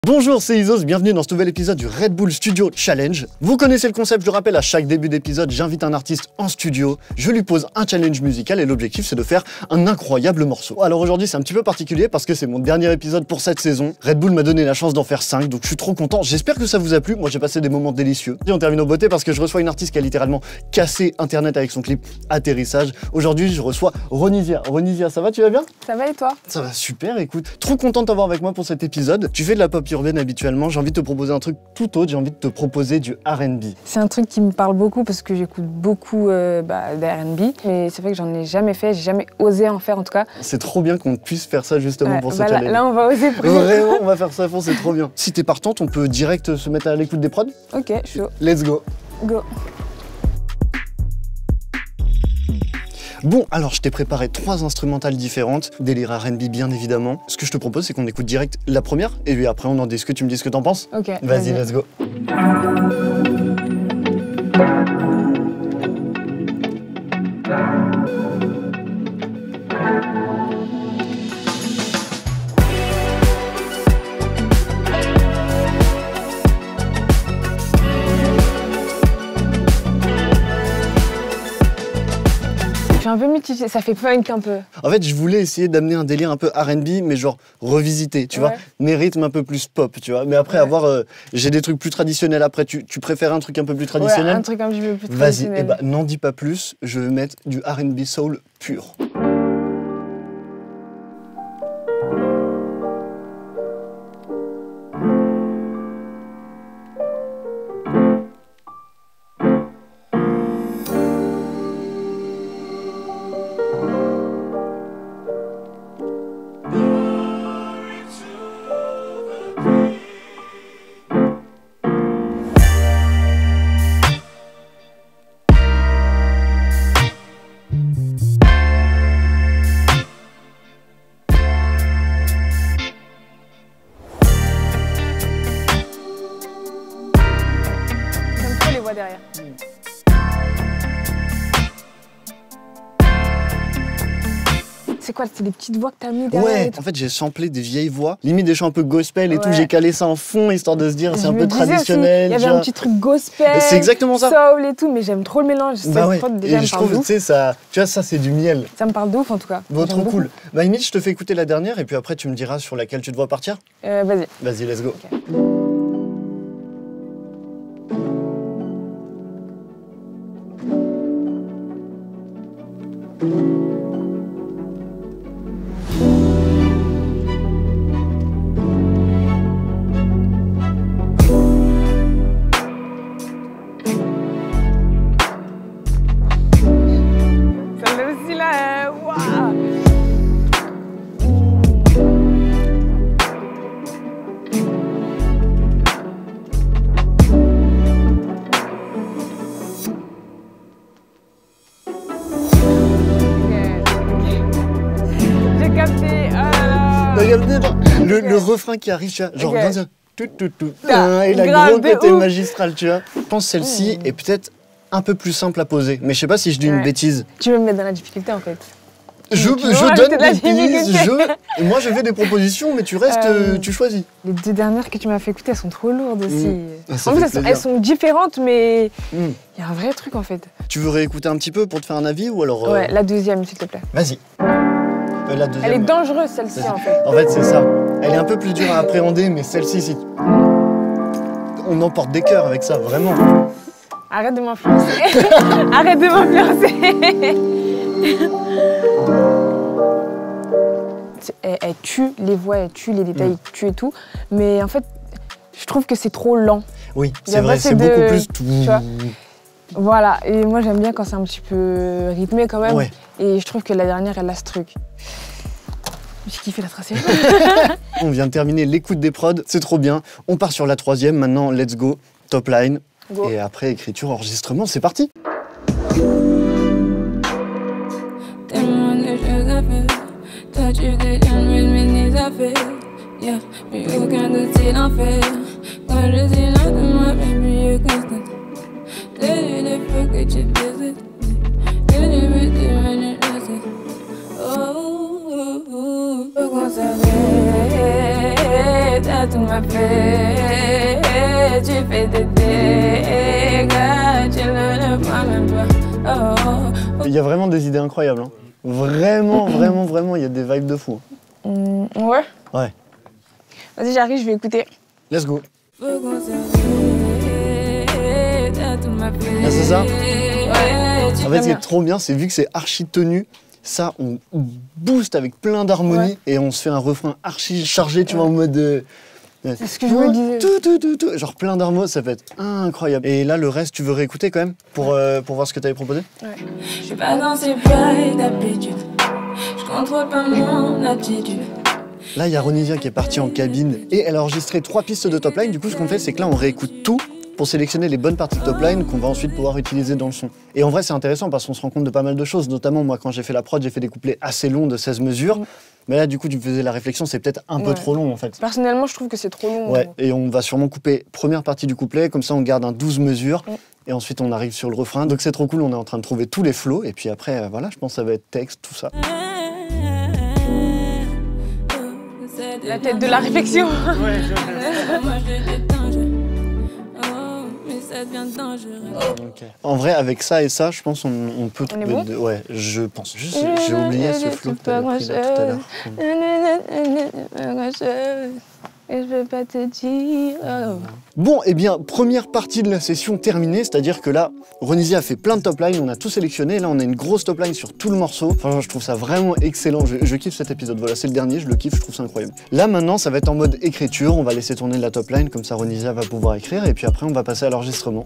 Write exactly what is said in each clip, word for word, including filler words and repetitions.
Bonjour, c'est Isos, bienvenue dans ce nouvel épisode du Red Bull Studio Challenge. Vous connaissez le concept, je le rappelle, à chaque début d'épisode, j'invite un artiste en studio, je lui pose un challenge musical et l'objectif c'est de faire un incroyable morceau. Alors aujourd'hui c'est un petit peu particulier parce que c'est mon dernier épisode pour cette saison. Red Bull m'a donné la chance d'en faire cinq, donc je suis trop content. J'espère que ça vous a plu, moi j'ai passé des moments délicieux. Et on termine en beauté parce que je reçois une artiste qui a littéralement cassé internet avec son clip Atterrissage. Aujourd'hui je reçois Ronisia. Ronisia, ça va, tu vas bien? Ça va et toi? Ça va super, écoute. Trop content de t'avoir avec moi pour cet épisode. Tu fais de la pop urbaine habituellement, j'ai envie de te proposer un truc tout autre, j'ai envie de te proposer du R and B. C'est un truc qui me parle beaucoup parce que j'écoute beaucoup euh, bah, de R and B, mais c'est vrai que j'en ai jamais fait, j'ai jamais osé en faire en tout cas. C'est trop bien qu'on puisse faire ça justement ouais, pour ce bah challenge. Là, là on va oser pour Vraiment, on va faire ça à fond, c'est trop bien. Si t'es partante, on peut direct se mettre à l'écoute des prods. Ok, chaud. Let's go. Go. Bon, alors je t'ai préparé trois instrumentales différentes, délire R and B bien évidemment. Ce que je te propose, c'est qu'on écoute direct la première, et puis après on en discute, tu me dis ce que t'en penses. Ok. Vas-y, let's go. Je suis un peu mitigée, ça fait punk un peu. En fait, je voulais essayer d'amener un délire un peu R and B, mais genre revisité, tu ouais. vois, mes rythmes un peu plus pop, tu vois. Mais après ouais. avoir, euh, j'ai des trucs plus traditionnels après. Tu, tu préfères un truc un peu plus traditionnel? Ouais, un truc un petit peu plus traditionnel. Vas-y, et bah n'en dis pas plus, je vais mettre du R and B soul pur. Derrière. C'est quoi? C'est des petites voix que t'as mis derrière? Ouais, en fait j'ai samplé des vieilles voix, limite des chants un peu gospel et ouais. tout, j'ai calé ça en fond histoire de se dire c'est un peu me traditionnel. Il y avait un petit truc gospel, c'est exactement ça. Soul et tout, mais j'aime trop le mélange. Bah ouais. Prod, déjà, et je trouve, tu sais, ça, tu vois, ça c'est du miel. Ça me parle de ouf en tout cas. Bon, trop cool. Bah limite je te fais écouter la dernière et puis après tu me diras sur laquelle tu devrais partir. Euh, vas-y. Vas-y, let's go. Okay. Regardez le, okay. le refrain qui arrive, tu vois, genre okay. dans un tout, tout, tout, ah, et la grande côté magistrale, tu vois. Je pense que celle-ci mmh. est peut-être un peu plus simple à poser, mais je sais pas si je dis ouais. une bêtise. Tu veux me mettre dans la difficulté en fait. Je, je donne des pistes, je... moi je fais des propositions, mais tu restes, euh, tu choisis. Les deux dernières que tu m'as fait écouter, elles sont trop lourdes aussi. Mmh. Ah, en plus, elles sont, elles sont différentes, mais il mmh. y a un vrai truc en fait. Tu veux réécouter un petit peu pour te faire un avis ou alors euh... Ouais, la deuxième s'il te plaît. Vas-y. Euh, la deuxième. Elle est dangereuse celle-ci en fait. En fait c'est ça. Elle est un peu plus dure à appréhender, mais celle-ci, si... on emporte des cœurs avec ça, vraiment. Arrête de m'influencer. Arrête de m'influencer. Elle, elle tue les voix, elle tue les détails, elle tue et tout. Mais en fait, je trouve que c'est trop lent. Oui, c'est vrai, c'est de... beaucoup plus... Tu vois, voilà, et moi j'aime bien quand c'est un petit peu rythmé quand même. Ouais. Et je trouve que la dernière, elle a ce truc. J'ai kiffé la tracée. On vient de terminer l'écoute des prods, c'est trop bien. On part sur la troisième, maintenant let's go, top line. Go. Et après écriture, enregistrement, c'est parti. t'as tout m'a fait. Tu fais des dégâts, tu ne le vois même pas. Oh, oh. Il y a vraiment des idées incroyables. Hein. Vraiment, vraiment, vraiment, il y a des vibes de fou. Mmh, ouais. Ouais. Vas-y, j'arrive, je vais écouter. Let's go. Ah, c'est ça? Ouais. En fait, ce qui est trop bien, c'est vu que c'est archi tenu, ça, on booste avec plein d'harmonie ouais. et on se fait un refrain archi chargé, tu ouais. vois, en mode... Euh, c'est ce que je me disais. Tout, tout, tout, tout. Genre plein d'harmonies, ça peut être incroyable. Et là, le reste, tu veux réécouter quand même pour, euh, pour voir ce que tu avais proposé? Ouais. Je suis pas dans ces bails d'habitude. Je contrôle pas mon attitude. Là, il y a Ronisia qui est partie en cabine et elle a enregistré trois pistes de top line. Du coup, ce qu'on fait, c'est que là, on réécoute tout pour sélectionner les bonnes parties de top line qu'on va ensuite pouvoir utiliser dans le son. Et en vrai, c'est intéressant parce qu'on se rend compte de pas mal de choses. Notamment, moi, quand j'ai fait la prod, j'ai fait des couplets assez longs de seize mesures. Mmh. Mais là, du coup, tu me faisais la réflexion, c'est peut-être un ouais. peu trop long, en fait. Personnellement, je trouve que c'est trop long. Ouais, et on va sûrement couper première partie du couplet, comme ça, on garde un douze mesures. Mmh. Et ensuite, on arrive sur le refrain. Donc, c'est trop cool, on est en train de trouver tous les flows. Et puis après, euh, voilà, je pense que ça va être texte, tout ça. La tête de la réflexion. Ouais, okay. En vrai, avec ça et ça, je pense on, on peut trouver de... Ouais, je pense. Juste, j'ai oublié ce flow que tu avais pris là, tout à l'heure. Et je veux pas te dire... Oh. Bon, et eh bien, première partie de la session terminée, c'est-à-dire que là, Ronisia a fait plein de top lines, on a tout sélectionné, là on a une grosse top line sur tout le morceau. Enfin, je trouve ça vraiment excellent, je, je kiffe cet épisode, voilà, c'est le dernier, je le kiffe, je trouve ça incroyable. Là maintenant, ça va être en mode écriture, on va laisser tourner la top line, comme ça Ronisia va pouvoir écrire, et puis après on va passer à l'enregistrement.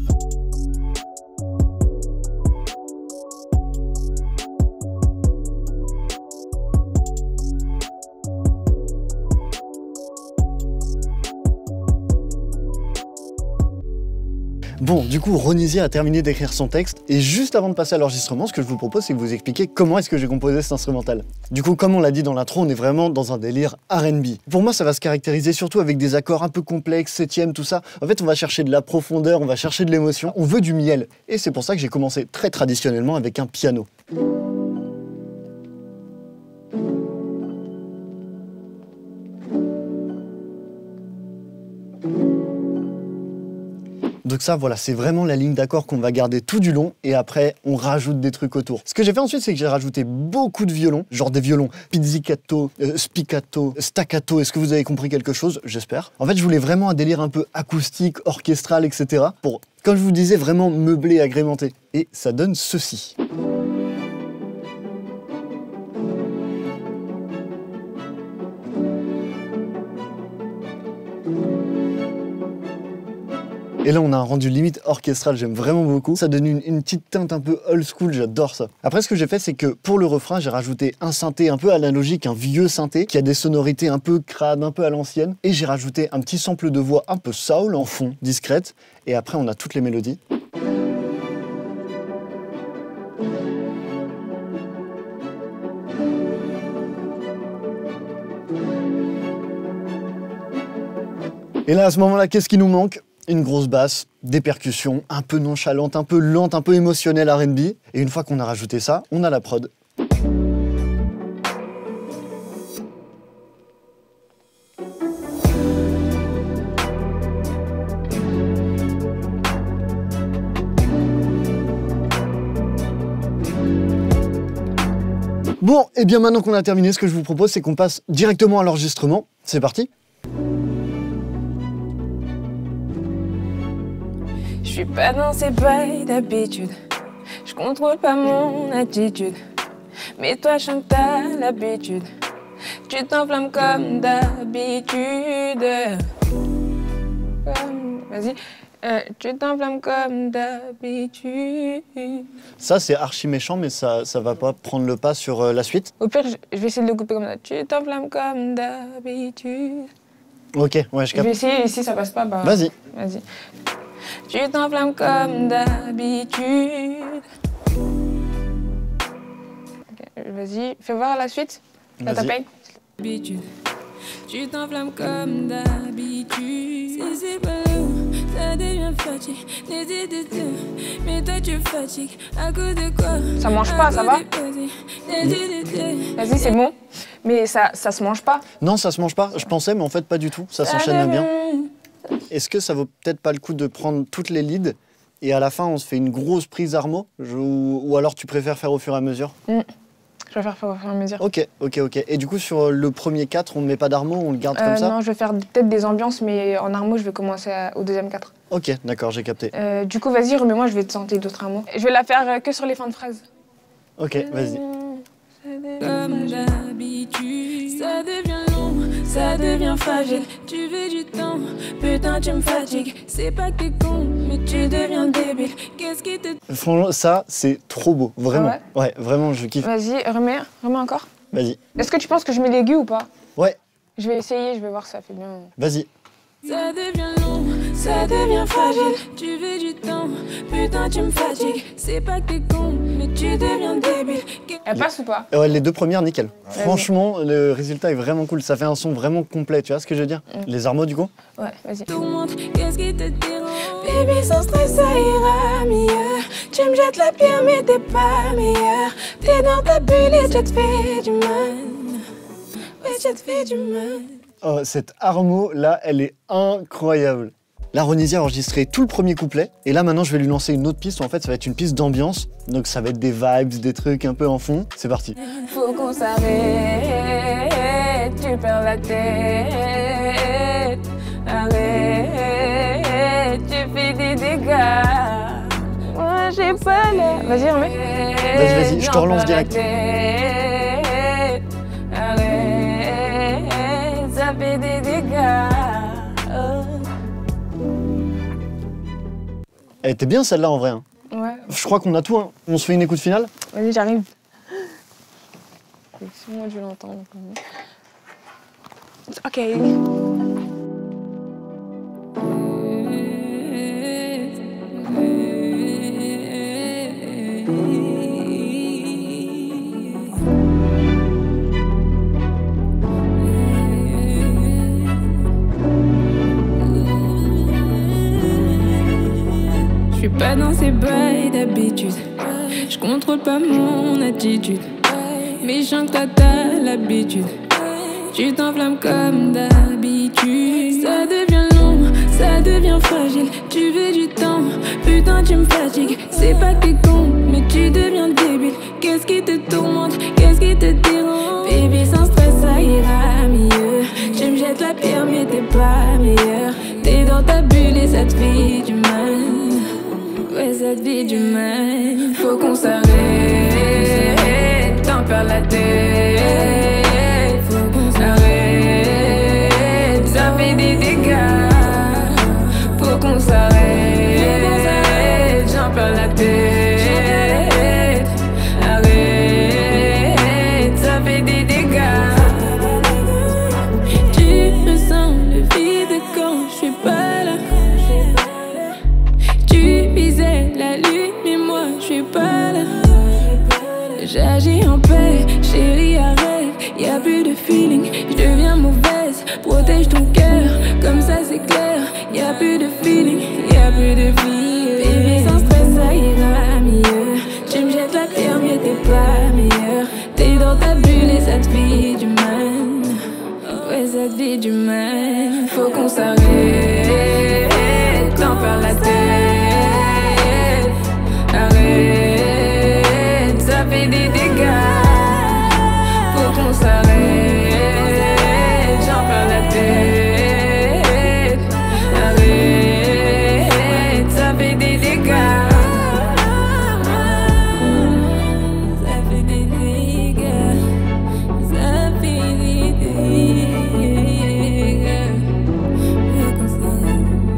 Bon, du coup, Ronisia a terminé d'écrire son texte, et juste avant de passer à l'enregistrement, ce que je vous propose, c'est que vous expliquez comment est-ce que j'ai composé cet instrumental. Du coup, comme on l'a dit dans l'intro, on est vraiment dans un délire R and B. Pour moi, ça va se caractériser surtout avec des accords un peu complexes, septième, tout ça. En fait, on va chercher de la profondeur, on va chercher de l'émotion, on veut du miel. Et c'est pour ça que j'ai commencé très traditionnellement avec un piano. Donc ça, voilà, c'est vraiment la ligne d'accord qu'on va garder tout du long et après, on rajoute des trucs autour. Ce que j'ai fait ensuite, c'est que j'ai rajouté beaucoup de violons, genre des violons pizzicato, euh, spiccato, staccato. Est-ce que vous avez compris quelque chose? J'espère. En fait, je voulais vraiment un délire un peu acoustique, orchestral, et cetera. Pour, comme je vous disais, vraiment meubler, agrémenter. Et ça donne ceci. Et là, on a un rendu limite orchestral, j'aime vraiment beaucoup. Ça donne une, une petite teinte un peu old school, j'adore ça. Après, ce que j'ai fait, c'est que pour le refrain, j'ai rajouté un synthé un peu analogique, un vieux synthé, qui a des sonorités un peu crades, un peu à l'ancienne. Et j'ai rajouté un petit sample de voix un peu soul en fond, discrète. Et après, on a toutes les mélodies. Et là, à ce moment-là, qu'est-ce qui nous manque? Une grosse basse, des percussions, un peu nonchalantes, un peu lentes, un peu émotionnelles R and B. Et une fois qu'on a rajouté ça, on a la prod. Bon, et bien maintenant qu'on a terminé, ce que je vous propose, c'est qu'on passe directement à l'enregistrement. C'est parti. Je suis pas dans ces bails d'habitude, je contrôle pas mon attitude. Mais toi, je chante à l'habitude, tu t'enflammes comme d'habitude. Vas-y, euh, tu t'enflammes comme d'habitude. Ça, c'est archi méchant, mais ça, ça va pas prendre le pas sur euh, la suite. Au pire, je vais essayer de le couper comme ça. Tu t'enflammes comme d'habitude. Ok, ouais, je capte. Je vais essayer, et si ça passe pas, bah... Vas-y. Vas-y. Tu t'enflammes comme d'habitude. Okay, vas-y, fais voir la suite. La top line. Tu t'enflammes comme d'habitude. Si c'est pas lourd, ça devient fatigue. Mais toi tu fatigues. À cause de quoi? Ça mange pas, ça va? Vas-y, c'est bon. Mais ça, ça se mange pas. Non, ça se mange pas. Je pensais, mais en fait, pas du tout. Ça s'enchaîne bien. Est-ce que ça vaut peut-être pas le coup de prendre toutes les leads et à la fin, on se fait une grosse prise armo ou, ou alors tu préfères faire au fur et à mesure? mm. Je préfère faire au fur et à mesure. Ok, ok, ok. Et du coup, sur le premier quatre, on ne met pas d'armo, on le garde euh, comme ça? Non, je vais faire peut-être des ambiances, mais en armo, je vais commencer à, au deuxième quatre. Ok, d'accord, j'ai capté. Euh, du coup, vas-y, remets-moi, je vais te tenter d'autres armos. Je vais la faire euh, que sur les fins de phrases. Ok, vas-y. Comme d'habitude, ça devient long, ça devient fragile. Tu veux du temps, putain tu me fatigues. C'est pas que t'es con, mais tu deviens débile. Qu'est-ce qui te... Franchement, ça, c'est trop beau, vraiment. Ah ouais, ouais, vraiment, je kiffe. Vas-y, remets, remets encore. Vas-y. Est-ce que tu penses que je mets l'aigu ou pas? Ouais. Je vais essayer, je vais voir si ça fait bien. Vas-y. Ça devient long, ça devient fragile. Tu veux du temps, putain tu me fatigues. C'est pas que t'es con, mais tu deviens débile. Elle passe ou pas? Ouais, les deux premières, nickel. Franchement, le résultat est vraiment cool. Ça fait un son vraiment complet, tu vois ce que je veux dire? mm. Les armos, du coup? Ouais, vas-y. Qu'est-ce qui te dérange? Baby, sans stress, ça ira mieux. Tu me jettes la pierre, mais t'es pas meilleur. T'es dans ta bulle et tu te fais du mal. Ouais, tu te fais du mal. Oh, cette armo là, elle est incroyable. Là, Ronisia a enregistré tout le premier couplet. Et là, maintenant, je vais lui lancer une autre piste. En fait, ça va être une piste d'ambiance. Donc, ça va être des vibes, des trucs un peu en fond. C'est parti. Faut qu'on s'arrête, tu perds la tête. Arrête, tu fais des dégâts. Moi, j'ai pas l'air. Vas-y, remets. Vas-y, vas-y, je te relance direct. Ça fait des dégâts. Elle était bien celle-là en vrai. Hein. Ouais. Je crois qu'on a tout. Hein. On se fait une écoute finale? Vas-y, j'arrive. Si moi je l'entends. Ok. Je suis pas dans ces bails d'habitude. Je contrôle pas mon attitude. Mais je sens que t'as l'habitude. Tu t'enflammes comme d'habitude. Ça devient long, ça devient fragile. Tu veux du temps, putain tu me fatigues. C'est pas que t'es con, mais tu deviens débile. Qu'est-ce qui te tourmente, qu'est-ce qui te dérange? Baby sans stress ça ira mieux. Tu me jettes la pierre mais t'es pas meilleur. T'es dans ta bulle et ça te fait du mal. Ouais, ça te fait du mal. Faut qu'on s'arrête, t'en perds la tête. Faut qu'on s'arrête, ça fait des dégâts. Faut qu'on s'arrête, j'en perds la tête. Arrête, ça fait des dégâts. Tu ressens le vide quand je suis pas là. La lune, mais moi je suis pas là. J'agis en paix, chérie arrête. Y'a plus de feeling, je deviens mauvaise. Protège ton cœur, comme ça c'est clair. Y'a plus de feeling, y'a plus de feeling. Baby sans stress ça ira mieux. Tu me jettes la pierre mais t'es pas meilleur. T'es dans ta bulle et ça te fait du mal. Ouais ça te fait du mal. Faut qu'on s'arrête, t'en perds la tête. Arrête, ça fait des dégâts. Faut qu'on s'arrête, j'en perds la tête. Arrête, ça fait des dégâts. Ça fait des dégâts. Ça fait des dégâts. Faut qu'on s'arrête.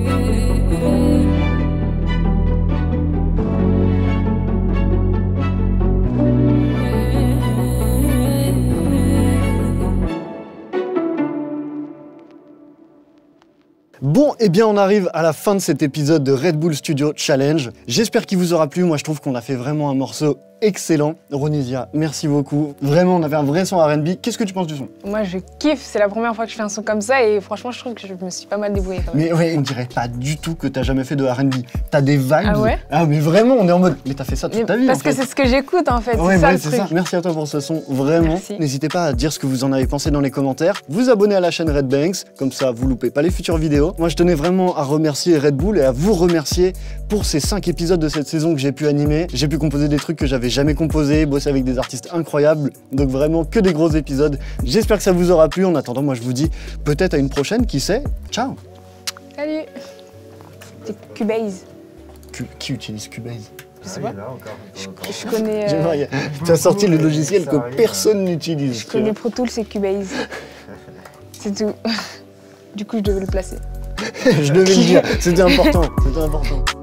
Bon, eh bien on arrive à la fin de cet épisode de Red Bull Studio Challenge. J'espère qu'il vous aura plu. Moi je trouve qu'on a fait vraiment un morceau excellent. Ronisia, merci beaucoup. Vraiment, on avait un vrai son R and B. Qu'est-ce que tu penses du son? Moi, je kiffe. C'est la première fois que je fais un son comme ça et franchement, je trouve que je me suis pas mal débrouillée quand même. Mais ouais, on dirait pas du tout que t'as jamais fait de R and B. T'as des vibes. Ah ouais? Ah mais vraiment, on est en mode, mais t'as fait ça toute mais ta vie Parce en que fait. c'est ce que j'écoute en fait, Ouais, c'est ça ouais, le c'est truc. ça. Merci à toi pour ce son, vraiment. N'hésitez pas à dire ce que vous en avez pensé dans les commentaires. Vous abonnez à la chaîne Red Banks, comme ça vous loupez pas les futures vidéos. Moi je tenais vraiment à remercier Red Bull et à vous remercier pour ces cinq épisodes de cette saison que j'ai pu animer. J'ai pu composer des trucs que j'avais jamais composés, bosser avec des artistes incroyables, donc vraiment que des gros épisodes. J'espère que ça vous aura plu. En attendant, moi je vous dis peut-être à une prochaine, qui sait. Ciao. Salut. C'est Cubase. Q qui utilise Cubase? Je sais pas. Je, je connais... Euh... Tu as sorti le logiciel que personne n'utilise. Je connais Pro Tools et Cubase. C'est tout. Du coup, je devais le placer. Je devais le dire, c'était important, c'était important.